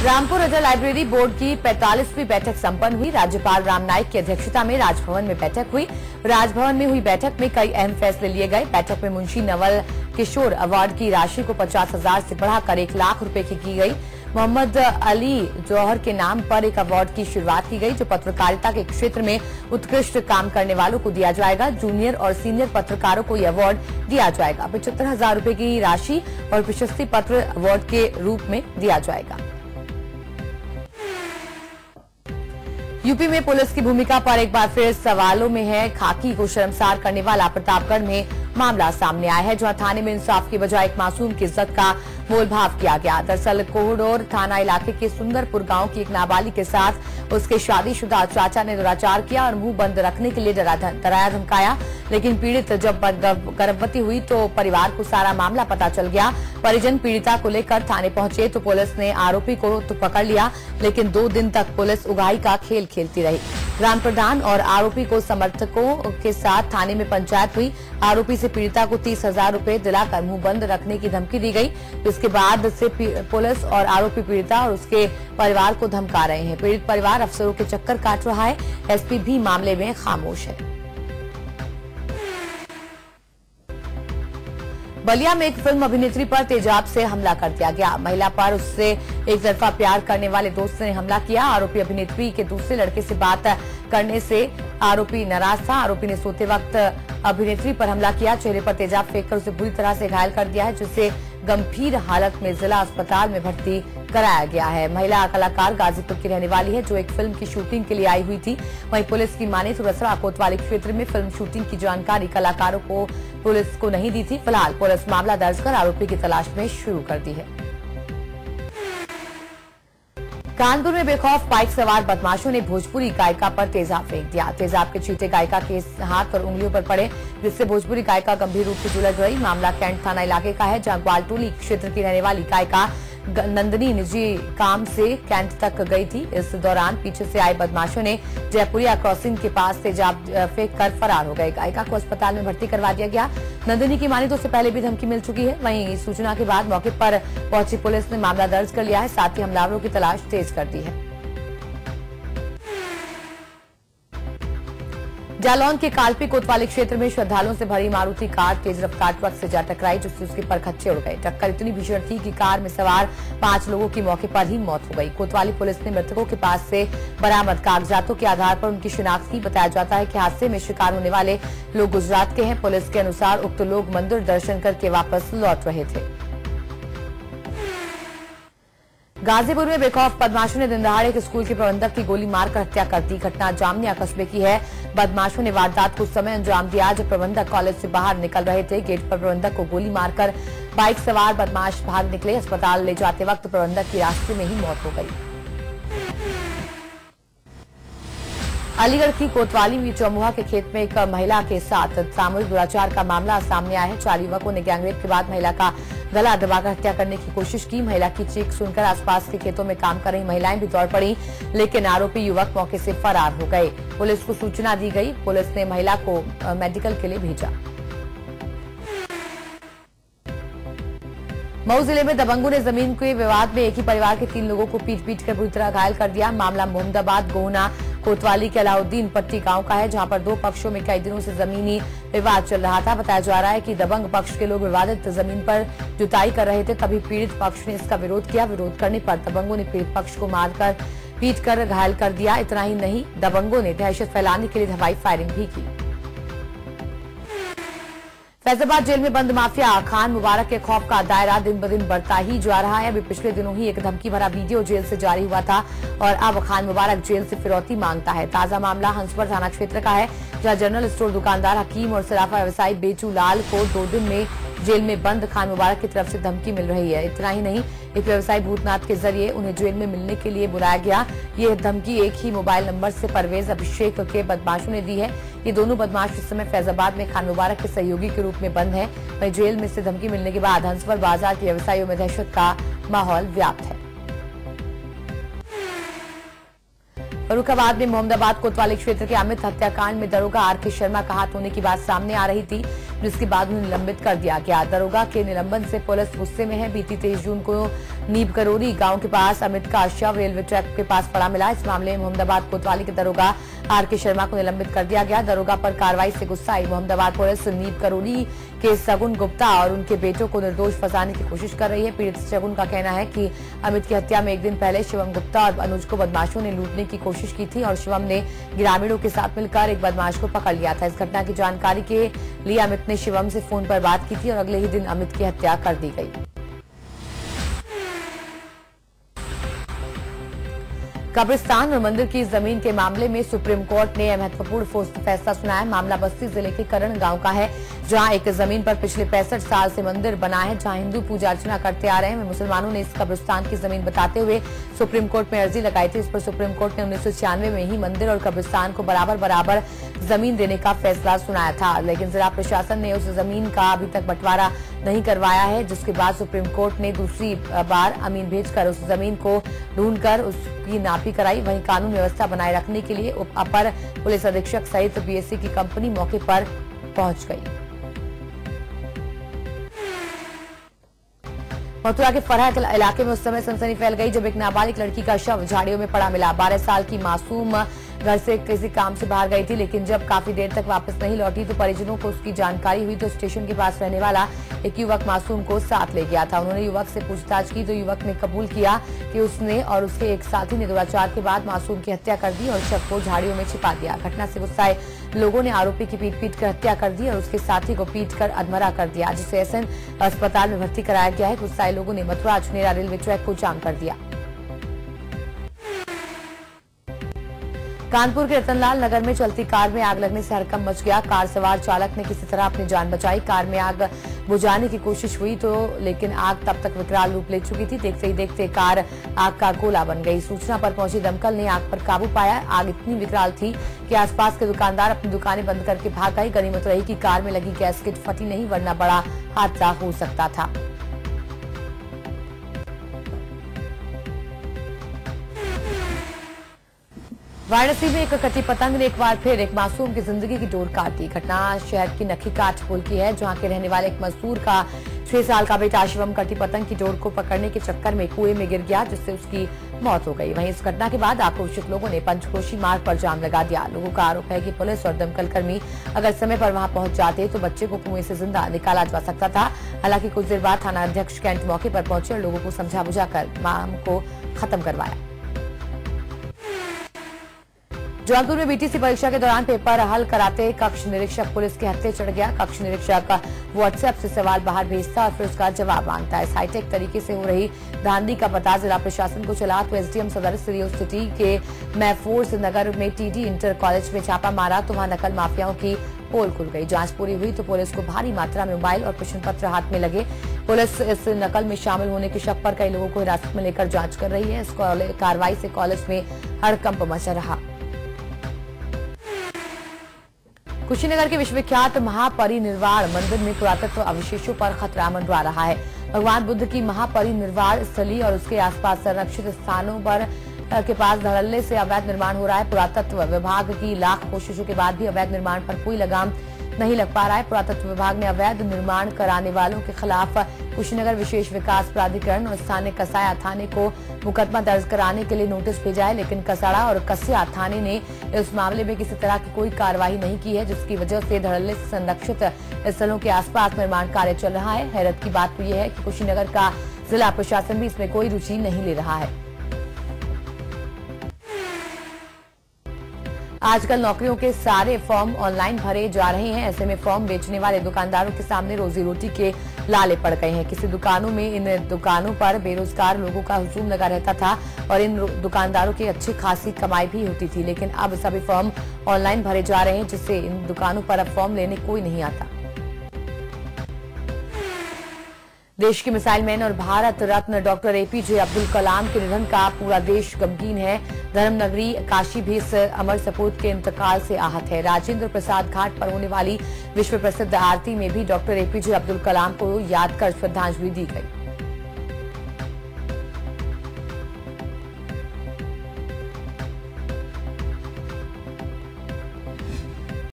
Rampur Ajay library board की 45वीं बैठक संपन्न हुई। राज्यपाल राम नाईक की अध्यक्षता में राजभवन में बैठक हुई। राजभवन में हुई बैठक में कई अहम फैसले लिए गए। बैठक में मुंशी नवल किशोर अवार्ड की राशि को 50,000 से बढ़ाकर 1 लाख रुपए की गई। मोहम्मद अली जौहर के नाम पर एक अवार्ड की शुरुआत की गई, जो पत्रकारिता के क्षेत्र में उत्कृष्ट काम करने वालों को दिया जाएगा। जूनियर और सीनियर पत्रकारों को यह अवार्ड दिया जाएगा। 75,000 रुपए की राशि और प्रशस्ति पत्र अवार्ड के रूप में दिया जाएगा। यूपी में पुलिस की भूमिका पर एक बार फिर सवालों में है। खाकी को शर्मसार करने वाला प्रतापगढ़ में मामला सामने आया है, जहां थाने में इंसाफ की बजाय एक मासूम की इज्जत का मोलभाव किया गया। दरअसल कोहडोर थाना इलाके के सुंदरपुर गांव की एक नाबालिग के साथ उसके शादीशुदा चाचा ने दुराचार किया और मुंह बंद रखने के लिए डराया धमकाया। लेकिन पीड़ित जब गर्भवती हुई तो परिवार को सारा मामला पता चल गया। परिजन पीड़िता को लेकर थाने पहुंचे तो पुलिस ने आरोपी को तो पकड़ लिया, लेकिन 2 दिन तक पुलिस उगाही का खेल खेलती रही। ग्राम प्रधान और आरोपी को समर्थकों के साथ थाने में पंचायत हुई। आरोपी से पीड़िता को 30,000 रुपए दिलाकर मुंह बंद रखने की धमकी दी गई। इसके बाद से पुलिस और आरोपी पीड़िता और उसके परिवार को धमका रहे हैं। पीड़ित परिवार अफसरों के चक्कर काट रहा है। एसपी भी मामले में खामोश है। बलिया में एक फिल्म अभिनेत्री पर तेजाब से हमला कर दिया गया। महिला पर उससे एक तरफा प्यार करने वाले दोस्त ने हमला किया। आरोपी अभिनेत्री के दूसरे लड़के से बात करने से आरोपी नाराज था। आरोपी ने सोते वक्त अभिनेत्री पर हमला किया। चेहरे पर तेजाब फेंककर उसे बुरी तरह से घायल कर दिया है, जिसे गंभीर हालत में जिला अस्पताल में भर्ती कराया गया है। महिला कलाकार गाजीपुर की रहने वाली है, जो एक फिल्म की शूटिंग के लिए आई हुई थी। वहीं पुलिस की माने तो रसड़ा कोतवाली क्षेत्र में फिल्म शूटिंग की जानकारी कलाकारों को पुलिस को नहीं दी थी। फिलहाल पुलिस मामला दर्ज कर आरोपी की तलाश में शुरू कर दी है। कानपुर में बेखौफ बाइक सवार बदमाशों ने भोजपुरी गायिका पर तेजाब फेंक दिया। तेजाब के छींटे गायिका के हाथ और उंगलियों पर पड़े, जिससे भोजपुरी गायिका गंभीर रूप से झुलस गई। मामला कैंट थाना इलाके का है, जहां ग्वालटोली क्षेत्र की रहने वाली गायिका नंदनी निजी काम से कैंट तक गई थी। इस दौरान पीछे से आए बदमाशों ने जयपुरिया क्रॉसिंग के पास तेजाब फेंक कर फरार हो गए। गायिका को अस्पताल में भर्ती करवा दिया गया। नंदनी की मानी तो उससे पहले भी धमकी मिल चुकी है। वहीं सूचना के बाद मौके पर पहुंची पुलिस ने मामला दर्ज कर लिया है, साथ ही हमलावरों की तलाश तेज कर दी है। जालौन के कालपी कोतवाली क्षेत्र में श्रद्धालुओं से भरी मारुति कार तेज रफ्तार ट्रक से जा टकराई, जिससे उसके परखच्चे उड़ गए। टक्कर इतनी भीषण थी कि कार में सवार 5 लोगों की मौके पर ही मौत हो गई। कोतवाली पुलिस ने मृतकों के पास से बरामद कागजातों के आधार पर उनकी शिनाख्त की। बताया जाता है कि हादसे में शिकार होने वाले लोग गुजरात के हैं। पुलिस के अनुसार उक्त लोग मंदिर दर्शन करके वापस लौट रहे थे। गाजीपुर में बेखौफ बदमाशों ने दिनदहाड़े एक स्कूल के प्रबंधक की गोली मारकर हत्या कर दी। घटना जामनिया कस्बे की है। बदमाशों ने वारदात को उस समय अंजाम दिया जब प्रबंधक कॉलेज से बाहर निकल रहे थे। गेट पर प्रबंधक को गोली मारकर बाइक सवार बदमाश भाग निकले। अस्पताल ले जाते वक्त प्रबंधक की रास्ते में ही मौत हो गई। अलीगढ़ की कोतवाली में चौमुहा के खेत में एक महिला के साथ सामूहिक दुराचार का मामला सामने आया है। 4 युवकों ने गैंगरेप के बाद महिला का गला दबाकर हत्या करने की कोशिश की। महिला की चीख सुनकर आसपास के खेतों में काम कर रही महिलाएं भी दौड़ पड़ी, लेकिन आरोपी युवक मौके से फरार हो गए। पुलिस को सूचना दी गई। पुलिस ने महिला को मेडिकल के लिए भेजा। मऊ जिले में दबंगों ने जमीन के विवाद में एक ही परिवार के 3 लोगों को पीट कर बुरी तरह घायल कर दिया। मामला मोहम्मदाबाद गोहना कोतवाली के अलाउद्दीन पट्टी गांव का है, जहां पर 2 पक्षों में कई दिनों से जमीनी विवाद चल रहा था। बताया जा रहा है कि दबंग पक्ष के लोग विवादित जमीन पर जुताई कर रहे थे, तभी पीड़ित पक्ष ने इसका विरोध किया। विरोध करने पर दबंगों ने पीड़ित पक्ष को मारकर पीट कर घायल कर दिया। इतना ही नहीं, दबंगों ने दहशत फैलाने के लिए हवाई फायरिंग भी की। फैजाबाद जेल में बंद माफिया खान मुबारक के खौफ का दायरा दिन ब दिन बढ़ता ही जा रहा है। अभी पिछले दिनों ही एक धमकी भरा वीडियो जेल से जारी हुआ था और अब खान मुबारक जेल से फिरौती मांगता है। ताजा मामला हंसपुर थाना क्षेत्र का है, जहां जनरल स्टोर दुकानदार हकीम और सराफा व्यवसायी बेचू लाल को 2 दिन में जेल में बंद खान मुबारक की तरफ से धमकी मिल रही है। इतना ही नहीं, एक व्यवसायी भूतनाथ के जरिए उन्हें जेल में मिलने के लिए बुलाया गया। ये धमकी एक ही मोबाइल नंबर से परवेज अभिषेक के बदमाशों ने दी है। ये दोनों बदमाश इस समय फैजाबाद में खान मुबारक के सहयोगी के रूप में बंद है। वहीं जेल में से धमकी मिलने के बाद हंसपुर बाजार के व्यवसायियों में दहशत का माहौल व्याप्त है। फर्रुखाबाद में मोहम्मदाबाद कोतवाली क्षेत्र के अमित हत्याकांड में दरोगा आर के शर्मा का हाथ होने की बात सामने आ रही थी। जिसके बाद उन्हें निलंबित कर दिया गया। दरोगा के निलंबन से पुलिस गुस्से में है। बीती 23 जून को नीब करोरी गांव के पास अमित का शव रेलवे ट्रैक के पास पड़ा मिला। इस मामले में मोहम्मदाबाद कोतवाली के दरोगा आर.के. शर्मा को निलंबित कर दिया गया। दरोगा पर कार्रवाई से गुस्सा आई मोहम्मदाबाद पुलिस नीब करोरी के सगुन गुप्ता और उनके बेटों को निर्दोष फंसाने की कोशिश कर रही है। पीड़ित सगुन का कहना है कि अमित की हत्या में एक दिन पहले शिवम गुप्ता और अनुज को बदमाशों ने लूटने की कोशिश की थी और शिवम ने ग्रामीणों के साथ मिलकर एक बदमाश को पकड़ लिया था। इस घटना की जानकारी के लिए अमित ने शिवम से फोन पर बात की थी और अगले ही दिन अमित की हत्या कर दी गई। कब्रिस्तान और मंदिर की जमीन के मामले में सुप्रीम कोर्ट ने महत्वपूर्ण फैसला सुनाया। मामला बस्ती जिले के करण गांव का है, जहां एक जमीन पर पिछले 65 साल से मंदिर बना है, जहां हिंदू पूजा अर्चना करते आ रहे हैं। मुसलमानों ने इस कब्रिस्तान की जमीन बताते हुए सुप्रीम कोर्ट में अर्जी लगाई थी। इस पर सुप्रीम कोर्ट ने 1996 में ही मंदिर और कब्रिस्तान को बराबर जमीन देने का फैसला सुनाया था, लेकिन जिला प्रशासन ने उस जमीन का अभी तक बंटवारा नहीं करवाया है, जिसके बाद सुप्रीम कोर्ट ने दूसरी बार अमीन भेजकर उस जमीन को ढूंढकर उसकी नापी कराई। वहीं कानून व्यवस्था बनाए रखने के लिए अपर पुलिस अधीक्षक सहित बीएससी की कंपनी मौके पर पहुंच गई। मथुरा के फरहत इलाके में उस समय सनसनी फैल गई जब एक नाबालिग लड़की का शव झाड़ियों में पड़ा मिला। 12 साल की मासूम घर से किसी काम से बाहर गई थी, लेकिन जब काफी देर तक वापस नहीं लौटी तो परिजनों को उसकी जानकारी हुई तो स्टेशन के पास रहने वाला एक युवक मासूम को साथ ले गया था। उन्होंने युवक से पूछताछ की तो युवक ने कबूल किया कि उसने और उसके एक साथी ने दुराचार के बाद मासूम की हत्या कर दी और शव को झाड़ियों में छिपा दिया। घटना से गुस्साए लोगों ने आरोपी की पीट कर हत्या कर दी और उसके साथी को पीटकर अधमरा कर दिया, जिसे एसएन अस्पताल में भर्ती कराया गया है। गुस्साए लोगों ने मथुरा चुनेरा रेलवे ट्रैक को जाम कर दिया। कानपुर के रतनलाल नगर में चलती कार में आग लगने से हड़कंप मच गया। कार सवार चालक ने किसी तरह अपनी जान बचाई। कार में आग बुझाने की कोशिश हुई लेकिन आग तब तक विकराल रूप ले चुकी थी। देखते ही देखते कार आग का गोला बन गई। सूचना पर पहुंची दमकल ने आग पर काबू पाया। आग इतनी विकराल थी कि आसपास के दुकानदार अपनी दुकानें बंद करके भाग गए। गनीमत रही कि कार में लगी गैसकिट फटी नहीं, वरना बड़ा हादसा हो सकता था। वाराणसी में एक कटी पतंग ने एक बार फिर एक मासूम की जिंदगी की डोर काट दी। घटना शहर की नखीकाठ पुल की है, जहां के रहने वाले एक मजदूर का 6 साल का बेटा शिवम कटी पतंग की डोर को पकड़ने के चक्कर में कुएं में गिर गया, जिससे उसकी मौत हो गई। वहीं इस घटना के बाद आक्रोशित लोगों ने पंचकोशी मार्ग पर जाम लगा दिया। लोगों का आरोप है कि पुलिस और दमकल कर्मी अगर समय पर वहां पहुंच जाते तो बच्चे को कुएं से जिंदा निकाला जा सकता था। हालांकि कुछ देर बाद थाना अध्यक्ष कैंट मौके पर पहुंचे और लोगों को समझा बुझाकर मामले को खत्म करवाया। जौनपुर में बीटीसी परीक्षा के दौरान पेपर हल कराते कक्ष निरीक्षक पुलिस के हत्थे चढ़ गया। कक्ष निरीक्षक व्हाट्सएप से सवाल बाहर भेजता और फिर उसका जवाब मांगता है। इस हाईटेक तरीके से हो रही धांधली का पता जिला प्रशासन को चला तो एसडीएम सदर सीरियो सिटी के महफूज नगर में टीडी इंटर कॉलेज में छापा मारा तो वहां नकल माफियाओं की पोल खुल गई। जांच पूरी हुई तो पुलिस को भारी मात्रा में मोबाइल और प्रश्न पत्र हाथ में लगे। पुलिस इस नकल में शामिल होने के शक पर कई लोगों को हिरासत में लेकर जांच कर रही है। इस कार्रवाई से कॉलेज में हड़कंप मचा रहा। कुशीनगर के विश्वविख्यात महापरिनिर्वाण मंदिर में पुरातत्व अवशेषों पर खतरा मंडरा रहा है। भगवान बुद्ध की महापरिनिर्वाण स्थली और उसके आसपास संरक्षित स्थानों पर के पास धड़ल्ले से अवैध निर्माण हो रहा है। पुरातत्व विभाग की लाख कोशिशों के बाद भी अवैध निर्माण पर कोई लगाम नहीं लग पा रहा है। पुरातत्व विभाग ने अवैध निर्माण कराने वालों के खिलाफ कुशीनगर विशेष विकास प्राधिकरण और स्थानीय कसाया थाने को मुकदमा दर्ज कराने के लिए नोटिस भेजा है, लेकिन कसाड़ा और कसिया थाने ने इस मामले में किसी तरह की कोई कार्रवाई नहीं की है, जिसकी वजह से धड़ल्ले से संरक्षित स्थलों के आसपास निर्माण कार्य चल रहा है। हैरत की बात तो यह है कि कुशीनगर का जिला प्रशासन भी इसमें कोई रुचि नहीं ले रहा है। आजकल नौकरियों के सारे फॉर्म ऑनलाइन भरे जा रहे हैं। ऐसे में फॉर्म बेचने वाले दुकानदारों के सामने रोजी रोटी के लाले पड़ गए हैं। किसी दुकानों में इन दुकानों पर बेरोजगार लोगों का हुजूम लगा रहता था और इन दुकानदारों की अच्छी खासी कमाई भी होती थी, लेकिन अब सभी फॉर्म ऑनलाइन भरे जा रहे हैं, जिससे इन दुकानों पर अब फॉर्म लेने कोई नहीं आता। देश के मिसाइल मैन और भारत रत्न डॉक्टर एपीजे अब्दुल कलाम के निधन का पूरा देश गमगीन है। धर्मनगरी काशी भी इस अमर सपूत के इंतकाल से आहत है। राजेंद्र प्रसाद घाट पर होने वाली विश्व प्रसिद्ध आरती में भी डॉक्टर एपीजे अब्दुल कलाम को याद कर श्रद्धांजलि दी गई।